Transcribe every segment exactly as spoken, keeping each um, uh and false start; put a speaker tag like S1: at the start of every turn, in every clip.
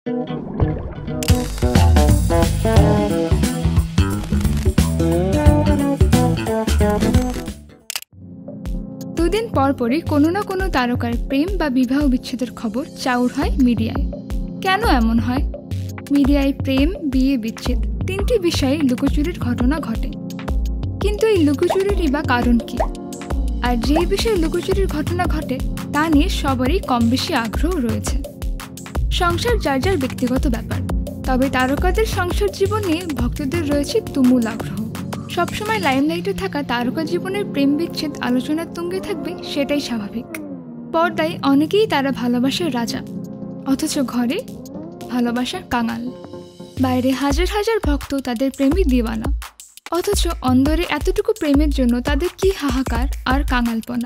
S1: দুদিন পরপরই কোনো না কোনো তারকার প্রেম বা বিবাহ বিচ্ছেদের খবর চাউর হয় মিডিয়ায়। কেন এমন হয়? মিডিয়ায় প্রেম, বিয়ে, বিচ্ছেদ তিনটি বিষয়ে লুকোচুরির ঘটনা ঘটে, কিন্তু এই লুকোচুরিরই বা কারণ কি? আর যে বিষয়ে লুকোচুরির ঘটনা ঘটে তা নিয়ে সবারই কম বেশি আগ্রহ রয়েছে। সংসার যার যার ব্যক্তিগত ব্যাপার, তবে তারকাদের সংসার জীবন নিয়ে ভক্তদের রয়েছে তুমুল আগ্রহ। সবসময় লাইমলাইটে থাকা তারকা জীবনের প্রেম বিচ্ছেদ আলোচনার তুঙ্গে থাকবে, সেটাই স্বাভাবিক। পর্দায় অনেকেই তারা ভালোবাসার রাজা, অথচ ঘরে ভালোবাসার কাঙাল। বাইরে হাজার হাজার ভক্ত তাদের প্রেমী দিওয়ানা, অথচ অন্দরে এতটুকু প্রেমের জন্য তাদের কি হাহাকার আর কাঙালপনা।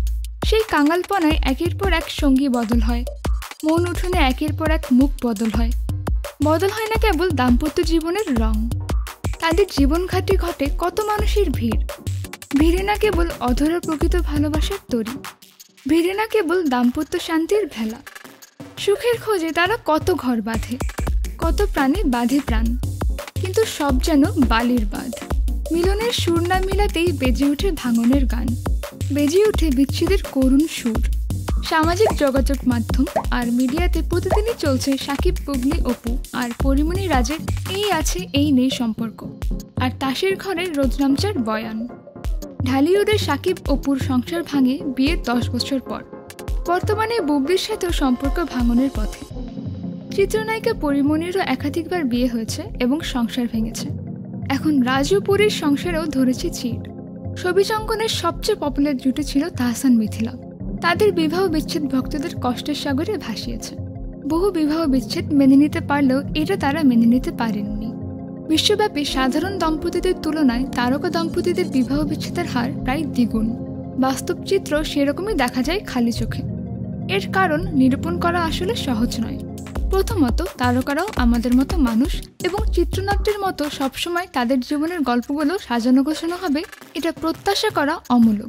S1: সেই কাঙালপনায় একের পর এক সঙ্গী বদল হয়, মন উঠোনে একের পর এক মুখ বদল হয়। বদল হয় না কেবল দাম্পত্য জীবনের রং, তাদের জীবনঘাটে ঘটে কত মানুষের ভিড়। ভিড়ে না কেবল অধরা প্রকৃত ভালোবাসার তরি, ভিড়ে না কেবল দাম্পত্য শান্তির ভেলা। সুখের খোঁজে তারা কত ঘর বাঁধে, কত প্রাণে বাঁধে প্রাণ, কিন্তু সব যেন বালির বাঁধ। মিলনের সুর না মিলাতেই বেজে ওঠে ভাঙনের গান, বেজে ওঠে বিচ্ছেদের করুণ সুর। সামাজিক যোগাযোগ মাধ্যম আর মিডিয়াতে প্রতিদিনই চলছে সাকিব বুবলি অপু আর পরিমণি রাজের এই আছে এই নেই সম্পর্ক, আর তাসের ঘরের রোজনামচার বয়ান। ঢালিউডের সাকিব অপুর সংসার ভাঙে বিয়ের দশ বছর পর, বর্তমানে বুবলির সাথেও সম্পর্ক ভাঙনের পথে। চিত্রনায়িকা পরিমণিরও একাধিকবার বিয়ে হয়েছে এবং সংসার ভেঙেছে। এখন রাজু পুরীর সংসারেও ধরেছে চির। ছবিচঙ্কনের সবচেয়ে পপুলার জুটি ছিল তাহসান মিথিলা। তাদের বিবাহ বিচ্ছেদ ভক্তদের কষ্টের সাগরে ভাসিয়েছে। বহু বিবাহ বিচ্ছেদ মেনে নিতে পারলেও এটা তারা মেনে নিতে পারেননি। বিশ্বব্যাপী সাধারণ দম্পতিদের তুলনায় তারকা দম্পতিদের বিবাহ বিচ্ছেদের হার প্রায় দ্বিগুণ। বাস্তব চিত্র সেরকমই দেখা যায় খালি চোখে। এর কারণ নিরূপণ করা আসলে সহজ নয়। প্রথমত, তারকারাও আমাদের মতো মানুষ এবং চিত্রনাট্যের মতো সবসময় তাদের জীবনের গল্পগুলো সাজানো গোছানো হবে, এটা প্রত্যাশা করা অমূলক।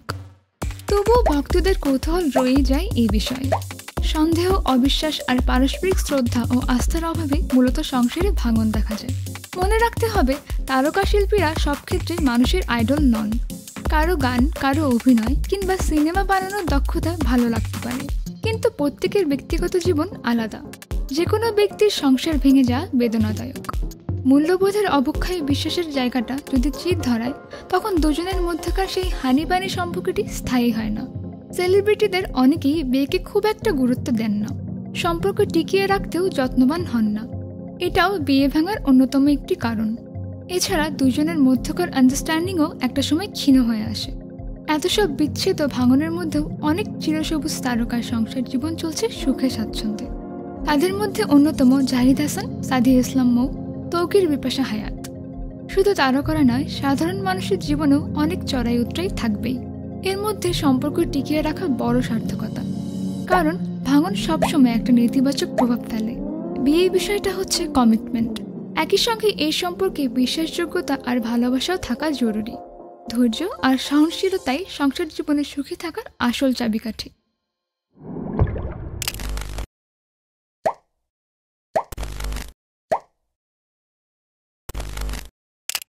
S1: তবুও ভক্তদের কৌতূহল রয়েই যায় এই বিষয়ে। সন্দেহ, অবিশ্বাস আর পারস্পরিক শ্রদ্ধা ও আস্থার অভাবে মূলত সংসারে ভাঙন দেখা যায়। মনে রাখতে হবে, তারকা শিল্পীরা সব ক্ষেত্রে মানুষের আইডল নন। কারো গান, কারো অভিনয় কিংবা সিনেমা বানানোর দক্ষতা ভালো লাগতে পারে, কিন্তু প্রত্যেকের ব্যক্তিগত জীবন আলাদা। যে কোনো ব্যক্তির সংসার ভেঙে যাওয়া বেদনাদায়ক। মূল্যবোধের অবক্ষয় বিশ্বাসের জায়গাটা যদি চির ধরায়, তখন দুজনের মধ্যকার সেই হানিবানি সম্পর্কটি স্থায়ী হয় না। সেলিব্রিটিদের অনেকেই বিয়েকে খুব একটা গুরুত্ব দেন না, সম্পর্ক টিকিয়ে রাখতেও যত্নবান হন না। এটাও বিয়ে ভাঙার অন্যতম একটি কারণ। এছাড়া দুজনের মধ্যকার আন্ডারস্ট্যান্ডিংও একটা সময় ক্ষীণ হয়ে আসে। এত সব বিচ্ছেদ ও ভাঙনের মধ্যেও অনেক চিরসবুজ তারকার সংসার জীবন চলছে সুখে স্বাচ্ছন্দ্যে। তাদের মধ্যে অন্যতম জাহিদ হাসান, সাদিয়া ইসলাম মৌ, তৌকির বিপাশা হায়াত। শুধু তারকারা নয়, সাধারণ মানুষের জীবনেও অনেক চড়াই উতরাই থাকবেই। এর মধ্যে সম্পর্ক টিকিয়ে রাখা বড় সার্থকতা, কারণ ভাঙন সবসময় একটা নেতিবাচক প্রভাব ফেলে। বিয়ে বিষয়টা হচ্ছে কমিটমেন্ট। একই সঙ্গে এই সম্পর্কে বিশ্বাসযোগ্যতা আর ভালোবাসাও থাকা জরুরি। ধৈর্য আর সহনশীলতাই সংসার জীবনে সুখী থাকার আসল চাবিকাঠি।